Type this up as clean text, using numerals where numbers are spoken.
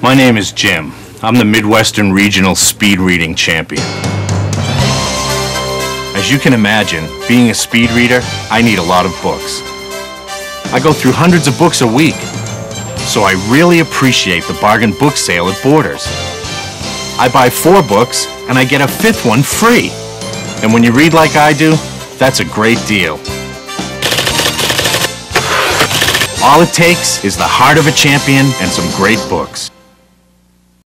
My name is Jim. I'm the Midwestern Regional Speed Reading Champion. As you can imagine, being a speed reader, I need a lot of books. I go through hundreds of books a week, so I really appreciate the bargain book sale at Borders. I buy 4 books and I get a 5th one free. And when you read like I do, that's a great deal. All it takes is the heart of a champion and some great books.